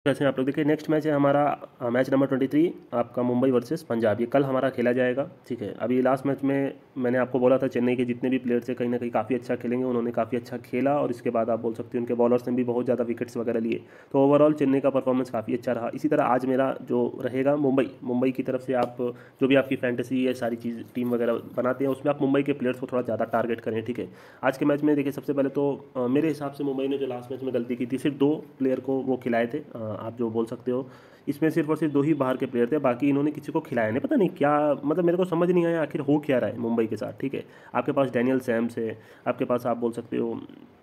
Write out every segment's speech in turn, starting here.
जैसे आप लोग देखिए नेक्स्ट मैच है हमारा मैच नंबर 23 आपका मुंबई वर्सेस पंजाब। ये कल हमारा खेला जाएगा, ठीक है। अभी लास्ट मैच में मैंने आपको बोला था चेन्नई के जितने भी प्लेयर्स हैं कहीं ना कहीं काफ़ी अच्छा खेलेंगे, उन्होंने काफ़ी अच्छा खेला और इसके बाद आप बोल सकते हैं उनके बॉलर्स ने भी बहुत ज़्यादा विकेट्स वगैरह लिए, तो ओवरऑल चेन्नई का परफॉर्मेंस काफ़ी अच्छा रहा। इसी तरह आज मेरा जो रहेगा मुंबई की तरफ से आप जो भी आपकी फैंटेसी है सारी चीज़ टीम वगैरह बनाते हैं उसमें आप मुंबई के प्लेयर्स को थोड़ा ज़्यादा टारगेट करें, ठीक है। आज के मैच में देखिए सबसे पहले तो मेरे हिसाब से मुंबई ने जो लास्ट मैच में गलती की थी, सिर्फ 2 प्लेयर को वो खिलाए थे, आप जो बोल सकते हो इसमें सिर्फ और सिर्फ 2 ही बाहर के प्लेयर थे, बाकी इन्होंने किसी को खिलाया नहीं। पता नहीं क्या, मतलब मेरे को समझ नहीं आया आखिर हो क्या रहा है मुंबई के साथ, ठीक है। आपके पास डैनियल सैम्स है, आपके पास आप बोल सकते हो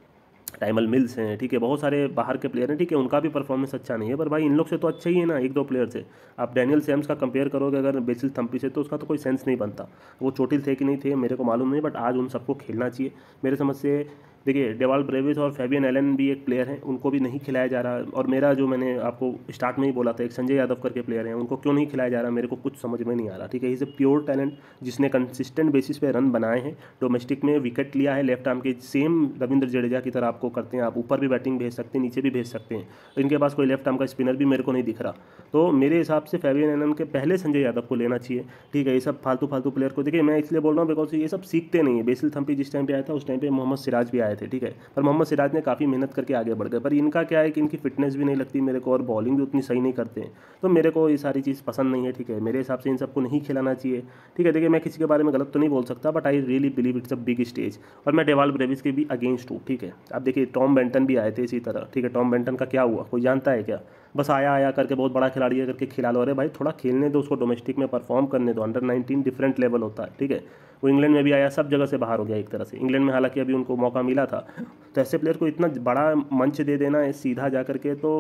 टाइमल मिल्स हैं, ठीक है, बहुत सारे बाहर के प्लेयर हैं, ठीक है, उनका भी परफॉर्मेंस अच्छा नहीं है, पर भाई इन लोग से तो अच्छा ही है ना, 1-2 प्लेयर से। आप डैनियल सैम्स का कंपेयर करोगे अगर बेसिल थम्पी से तो उसका तो कोई सेंस नहीं बनता। वो चोटिल थे कि नहीं थे मेरे को मालूम नहीं, बट आज उन सबको खेलना चाहिए मेरे समझ से। देखिए डेवाल ब्रेविस और फैबियन एलन भी एक प्लेयर हैं, उनको भी नहीं खिलाया जा रहा। और मेरा जो मैंने आपको स्टार्ट में ही बोला था एक संजय यादव करके प्लेयर हैं, उनको क्यों नहीं खिलाया जा रहा मेरे को कुछ समझ में नहीं आ रहा, ठीक है। इज ए प्योर टैलेंट जिसने कंसिस्टेंट बेसिस पे रन बनाए हैं, डोमेस्टिक में विकेट लिया है लेफ्ट आर्म के, सेम रविंद्र जडेजा की तरह आपको करते हैं, आप ऊपर भी बैटिंग भेज सकते हैं नीचे भी भेज सकते हैं, तो इनके पास कोई लेफ्ट आर्म का स्पिनर भी मेरे को नहीं दिख रहा। तो मेरे हिसाब से फैबियन एलन के पहले संजय यादव को लेना चाहिए, ठीक है। ये सब फालतू फालतू प्लेयर को देखिए मैं इसलिए बोल रहा हूँ बिकॉज ये सब सीखते नहीं है। बेसिल थम्पी जिस टाइम पे आया था उस टाइम पे मोहम्मद सिराज भी आए थे, ठीक है, पर मोहम्मद सिराज ने काफ़ी मेहनत करके आगे बढ़ गए, पर इनका क्या है कि इनकी फिटनेस भी नहीं लगती मेरे को और बॉलिंग भी उतनी सही नहीं करते हैं, तो मेरे को ये सारी चीज़ पसंद नहीं है, ठीक है। मेरे हिसाब से इन सबको नहीं खिलाना चाहिए, ठीक है। देखिए मैं किसी के बारे में गलत तो नहीं बोल सकता, but I really believe it's a big stage, और मैं डेवाल ब्रेविस के भी अगेंस्ट हूँ, ठीक है। अब देखिए टॉम बेंटन भी आए थे इसी तरह, ठीक है। टॉम बेंटन का क्या हुआ कोई जानता है क्या? बस आया आया करके बहुत बड़ा खिलाड़ी है करके खिला लो, अरे भाई थोड़ा खेलने दो उसको, डोमेस्टिक में परफॉर्म करने दो। अंडर 19 डिफरेंट लेवल होता है, ठीक है। वो इंग्लैंड में भी आया, सब जगह से बाहर हो गया एक तरह से। इंग्लैंड में हालांकि अभी उनको मौका मिला था, तो ऐसे प्लेयर को इतना बड़ा मंच दे देना है सीधा जा करके, तो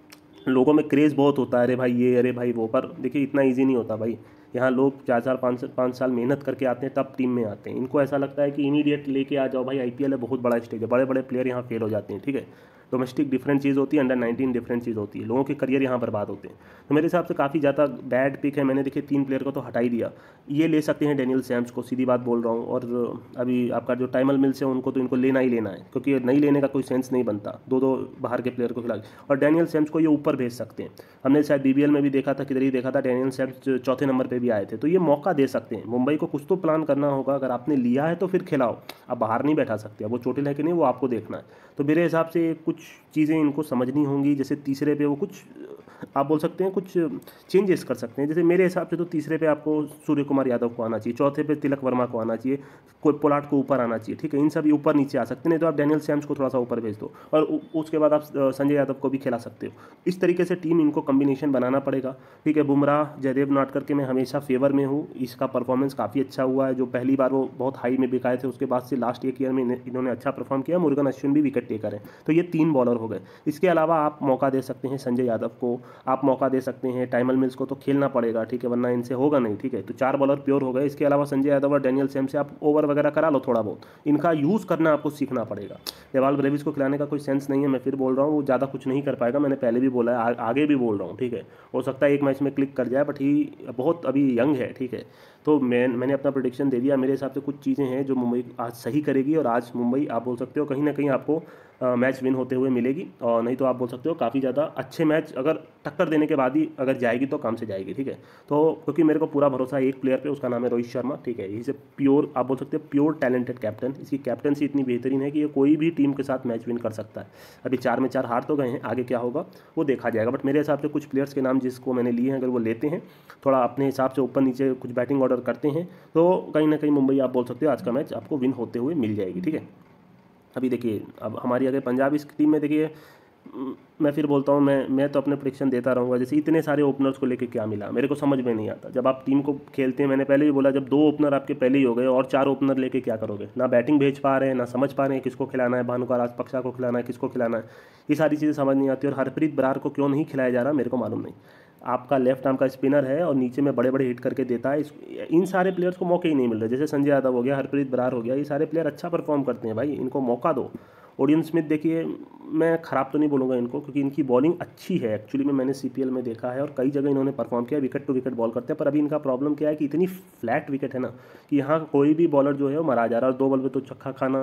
लोगों में क्रेज़ बहुत होता है, अरे भाई ये अरे भाई वो, पर देखिए इतना ईजी नहीं होता भाई। यहाँ लोग 4-4 5 5 साल मेहनत करके आते हैं तब टीम में आते हैं, इनको ऐसा लगता है कि इमीडिएट लेके आ जाओ भाई, आईपीएल है बहुत बड़ा स्टेज है, बड़े बड़े प्लेयर यहाँ फेल हो जाते हैं, ठीक है। डोमेस्टिक डिफरेंट चीज़ होती है, अंडर 19 डिफरेंट चीज़ होती है, लोगों के करियर यहाँ बर्बाद होते हैं। तो मेरे हिसाब से काफ़ी ज़्यादा बैड पिक है। मैंने देखिए 3 प्लेयर को तो हटा ही दिया, ये ले सकते हैं डेनियल सैम्स को, सीधी बात बोल रहा हूँ। और अभी आपका जो टाइमल मिल्स है उनको तो इनको लेना ही लेना है, क्योंकि नहीं लेने का कोई सेंस नहीं बनता, 2-2 बाहर के प्लेयर को खिला। और डेनियल सैम्स को ये ऊपर भेज सकते हैं, हमने शायद बीबीएल में भी देखा था, किधर ही देखा था, डेनियल सैम्स चौथे नंबर पे भी आए थे, तो ये मौका दे सकते हैं। मुंबई को कुछ तो प्लान करना होगा, अगर आपने लिया है तो फिर खिलाओ, आप बाहर नहीं बैठा सकते। अब वो चोटिल है कि नहीं वो आपको देखना है। तो मेरे हिसाब से कुछ चीज़ें इनको समझनी होंगी, जैसे तीसरे पे वो कुछ आप बोल सकते हैं कुछ चेंजेस कर सकते हैं। जैसे मेरे हिसाब से तो तीसरे पे आपको सूर्य कुमार यादव को आना चाहिए, चौथे पे तिलक वर्मा को आना चाहिए, कोई पोलार्ड को ऊपर आना चाहिए, ठीक है। इन सब ऊपर नीचे आ सकते हैं, नहीं तो आप डैनियल सैम्स को थोड़ा सा ऊपर भेज दो और उसके बाद आप संजय यादव को भी खिला सकते हो। इस तरीके से टीम इनको कम्बिनेशन बनाना पड़ेगा, ठीक है। बुमराह जयदेव नाटकर के मैं हमेशा फेवर में हूँ, इसका परफॉर्मेंस काफ़ी अच्छा हुआ है। जो पहली बार वो बहुत हाई में बिकाए थे उसके बाद से लास्ट 1 ईयर में इन्होंने अच्छा परफॉर्म किया। मुरुगन अश्विन भी विकेट टेकर है, तो ये 3 बॉलर हो गए। इसके अलावा आप मौका दे सकते हैं संजय यादव को, आप मौका दे सकते हैं टाइमल मिल्स को, तो खेलना पड़ेगा, ठीक है, वरना इनसे होगा नहीं, ठीक है। तो 4 बॉलर प्योर हो गए। इसके अलावा संजय यादव और डैनियल सैम से आप ओवर वगैरह करा लो थोड़ा बहुत, इनका यूज़ करना आपको सीखना पड़ेगा। डेवाल ब्रेविस को खिलाने का कोई सेंस नहीं है, मैं फिर बोल रहा हूँ वो ज़्यादा कुछ नहीं कर पाएगा, मैंने पहले भी बोला है, आगे भी बोल रहा हूँ, ठीक है। हो सकता है एक मैच में क्लिक कर जाए, बट ही बहुत अभी यंग है, ठीक है। तो मैंने अपना प्रोडिक्शन दे दिया। मेरे हिसाब से कुछ चीज़ें हैं जो मुंबई आज सही करेगी, और आज मुंबई आप बोल सकते हो कहीं ना कहीं आपको मैच विन होते हुए मिलेगी, और नहीं तो आप बोल सकते हो काफ़ी ज़्यादा अच्छे मैच अगर टक्कर देने के बाद ही अगर जाएगी तो काम से जाएगी, ठीक है। तो क्योंकि मेरे को पूरा भरोसा है एक प्लेयर पे, उसका नाम है रोहित शर्मा, ठीक है। इसे प्योर आप बोल सकते हो प्योर टैलेंटेड कैप्टन, इसकी कैप्टनसी इतनी बेहतरीन है कि ये कोई भी टीम के साथ मैच विन कर सकता है। अभी 4 में 4 हार तो गए हैं, आगे क्या होगा वो देखा जाएगा, बट मेरे हिसाब से कुछ प्लेयर्स के नाम जिसको मैंने लिए हैं, अगर वो लेते हैं थोड़ा अपने हिसाब से ऊपर नीचे कुछ बैटिंग ऑर्डर करते हैं, तो कहीं ना कहीं मुंबई आप बोल सकते हो आज का मैच आपको विन होते हुए मिल जाएगी, ठीक है। अभी देखिए अब हमारी अगर पंजाब इस टीम में देखिए, मैं फिर बोलता हूँ मैं तो अपने प्रेडिक्शन देता रहूँगा। जैसे इतने सारे ओपनर्स को लेके क्या मिला मेरे को समझ में नहीं आता। जब आप टीम को खेलते हैं, मैंने पहले भी बोला, जब 2 ओपनर आपके पहले ही हो गए और 4 ओपनर लेके क्या करोगे? ना बैटिंग भेज पा रहे हैं, ना समझ पा रहे हैं किसको खिलाना है, भानुका राजपक्षा को खिलाना है, किसको खिलाना है, ये सारी चीज़ें समझ नहीं आती। और हरप्रीत बरार को क्यों नहीं खिलाया जा रहा मेरे को मालूम नहीं। आपका लेफ्ट आर्म का स्पिनर है और नीचे में बड़े बड़े हिट करके देता है, इन सारे प्लेयर्स को मौके ही नहीं मिल रहे। जैसे संजय यादव हो गया, हरप्रीत बरार हो गया, ये सारे प्लेयर अच्छा परफॉर्म करते हैं भाई, इनको मौका दो। ओडियन स्मिथ देखिए, मैं ख़राब तो नहीं बोलूँगा इनको, क्योंकि इनकी बॉलिंग अच्छी है एक्चुअली में, मैंने सीपीएल में देखा है और कई जगह इन्होंने परफॉर्म किया, विकेट टू विकेट बॉल करते हैं। पर अभी इनका प्रॉब्लम क्या है कि इतनी फ्लैट विकेट है ना कि यहाँ कोई भी बॉलर जो है वो मारा जा रहा है, और 2 बॉल पे तो छक्का खाना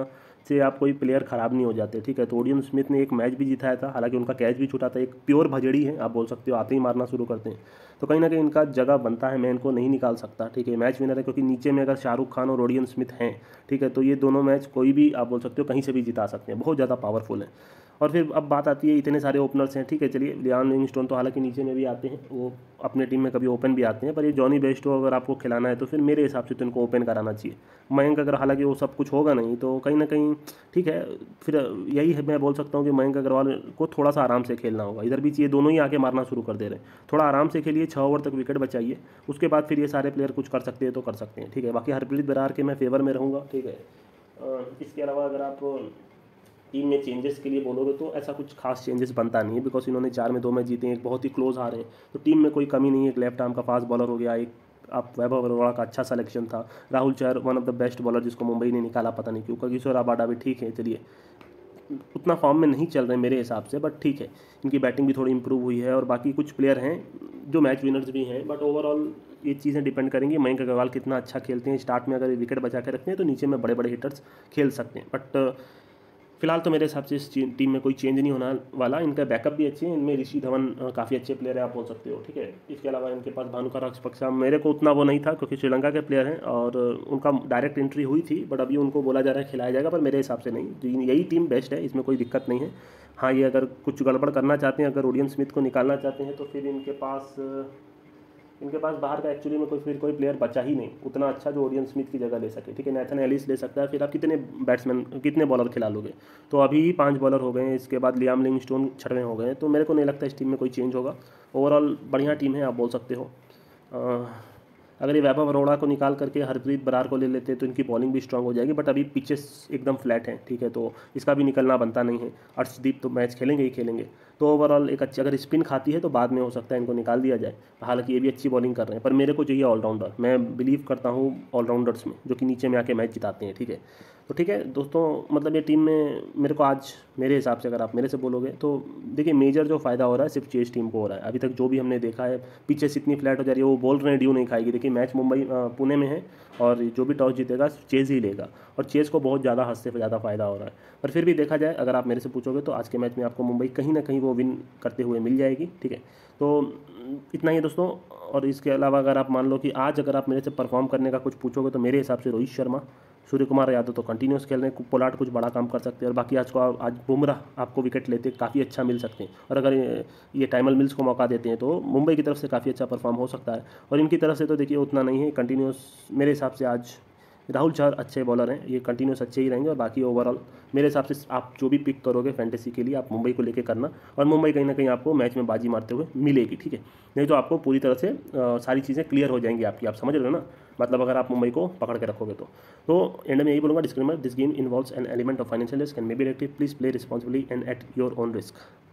से आप कोई प्लेयर ख़राब नहीं हो जाते, ठीक है। तो ओडियन स्मिथ ने एक मैच भी जिताया था, हालांकि उनका कैच भी छूटा था। एक प्योर भजड़ी है आप बोल सकते हो, आते ही मारना शुरू करते हैं, तो कहीं ना कहीं इनका जगह बनता है, मैं इनको नहीं निकाल सकता, ठीक है। मैच विनर है क्योंकि नीचे में अगर शाहरुख खान और ओडियन स्मिथ हैं, ठीक है, तो ये दोनों मैच कोई भी आप बोल सकते हो कहीं से भी जिता सकते हैं, बहुत ज़्यादा पावरफुल है। और फिर अब बात आती है, इतने सारे ओपनर्स हैं, ठीक है, चलिए लियाम लिविंगस्टोन तो हालांकि नीचे में भी आते हैं, वो अपने टीम में कभी ओपन भी आते हैं, पर ये जॉनी बेस्टो अगर आपको खिलाना है तो फिर मेरे हिसाब से तो इनको ओपन कराना चाहिए। मयंक अगर हालांकि वो सब कुछ होगा नहीं तो कहीं ना कहीं ठीक है, फिर यही है, मैं बोल सकता हूँ कि मयंक अग्रवाल को थोड़ा सा आराम से खेलना होगा। इधर भी ये दोनों ही आके मारना शुरू कर दे रहे हैं, थोड़ा आराम से खेलिए, 6 ओवर तक विकेट बचाइए, उसके बाद फिर ये सारे प्लेयर कुछ कर सकते हैं तो कर सकते हैं, ठीक है। बाकी हरप्रीत बरार के मैं फेवर में रहूँगा, ठीक है। इसके अलावा अगर आप टीम में चेंजेस के लिए बोलोगे तो ऐसा कुछ खास चेंजेस बनता नहीं है, बिकॉज इन्होंने 4 में 2 मैच जीते हैं, एक बहुत ही क्लोज हारे हैं, तो टीम में कोई कमी नहीं है। एक लेफ्ट आर्म का फास्ट बॉलर हो गया, एक आप वैभव अरोड़ा का अच्छा सिलेक्शन था, Rahul Chahar one of the best bowler जिसको मुंबई ने निकाला पता नहीं क्यों, किशोर आबाडा भी ठीक है, चलिए उतना फॉर्म में नहीं चल रहे मेरे हिसाब से, बट ठीक है, इनकी बैटिंग भी थोड़ी इंप्रूव हुई है। और बाकी कुछ प्लेयर हैं जो मैच विनर्स भी हैं, बट ओवरऑल ये चीज़ें डिपेंड करेंगी मयंक अग्रवाल कितना अच्छा खेलते हैं। स्टार्ट में अगर विकेट बचा के रखते हैं तो नीचे में बड़े बड़े हिटर्स खेल सकते हैं, बट फिलहाल तो मेरे हिसाब से इस टीम में कोई चेंज नहीं होने वाला। इनका बैकअप भी अच्छे हैं, इनमें ऋषि धवन काफ़ी अच्छे प्लेयर है आप बोल सकते हो, ठीक है। इसके अलावा इनके पास भानुका राजपक्षा मेरे को उतना वो नहीं था क्योंकि श्रीलंका के प्लेयर हैं और उनका डायरेक्ट एंट्री हुई थी, बट अभी उनको बोला जा रहा है खिलाया जाएगा, पर मेरे हिसाब से नहीं, तो यही टीम बेस्ट है, इसमें कोई दिक्कत नहीं है। हाँ, ये अगर कुछ गड़बड़ करना चाहते हैं, अगर ओडियन स्मिथ को निकालना चाहते हैं तो फिर इनके पास बाहर का एक्चुअली में कोई प्लेयर बचा ही नहीं उतना अच्छा जो ओडियन स्मिथ की जगह ले सके, ठीक है। नेथन एलिस ले सकता है, फिर आप कितने बॉलर खिला लोगे, तो अभी 5 बॉलर हो गए हैं, इसके बाद लियाम लिविंगस्टोन 6वें हो गए हैं, तो मेरे को नहीं लगता इस टीम में कोई चेंज होगा। ओवरऑल बढ़िया टीम है आप बोल सकते हो। अगर ये वैभव अरोड़ा को निकाल करके हरप्रीत बरार को ले लेते हैं तो इनकी बॉलिंग भी स्ट्रांग हो जाएगी, बट अभी पिचेस एकदम फ्लैट हैं, ठीक है, तो इसका भी निकलना बनता नहीं है। अर्शदीप तो मैच खेलेंगे ही खेलेंगे, तो ओवरऑल एक अच्छी, अगर स्पिन खाती है तो बाद में हो सकता है इनको निकाल दिया जाए। हालांकि ये भी अच्छी बॉलिंग कर रहे हैं, पर मेरे को चाहिए ऑलराउंडर, मैं बिलीव करता हूँ ऑलराउंडर्स में जो कि नीचे में आके मैच जिताते हैं, ठीक है। तो ठीक है दोस्तों, मतलब ये टीम में मेरे को आज मेरे हिसाब से अगर आप मेरे से बोलोगे तो देखिए मेजर जो फ़ायदा हो रहा है सिर्फ चेस टीम को हो रहा है। अभी तक जो भी हमने देखा है पिचेस इतनी फ्लैट हो जा रही है, वो बोल रहे हैं ड्यू नहीं खाएगी, देखिए मैच पुणे में है और जो भी टॉस जीतेगा चेज़ ही लेगा, और चेज़ को बहुत ज़्यादा हद से ज़्यादा फ़ायदा हो रहा है। पर फिर भी देखा जाए, अगर आप मेरे से पूछोगे तो आज के मैच में आपको मुंबई कहीं ना कहीं वो विन करते हुए मिल जाएगी, ठीक है। तो इतना ही है दोस्तों। और इसके अलावा अगर आप मान लो कि आज अगर आप मेरे से परफॉर्म करने का कुछ पूछोगे तो मेरे हिसाब से रोहित शर्मा, सूर्य कुमार यादव तो कंटिन्यूस खेल रहे हैं, पोलार्ड कुछ बड़ा काम कर सकते हैं, और बाकी आज बुमराह आपको विकेट लेते काफ़ी अच्छा मिल सकते हैं, और अगर ये टाइमल मिल्स को मौका देते हैं तो मुंबई की तरफ से काफ़ी अच्छा परफॉर्म हो सकता है। और इनकी तरफ से तो देखिए उतना नहीं है कंटिन्यूस, मेरे हिसाब से आज राहुल चहर अच्छे बॉलर हैं, ये कंटिन्यूस अच्छे ही रहेंगे। और बाकी ओवरऑल मेरे हिसाब से आप जो भी पिक करोगे फैंटेसी के लिए आप मुंबई को लेके करना, और मुंबई कहीं ना कहीं आपको मैच में बाजी मारते हुए मिलेगी, ठीक है। नहीं तो आपको पूरी तरह से सारी चीज़ें क्लियर हो जाएंगी आपकी, आप समझ रहे हो ना, मतलब अगर आप मुंबई को पकड़ के रखोगे तो एंड में यही बोलूँगा, disclaimer, this game involves an element of financial risk and may be addictive, please play responsibly and at your own risk.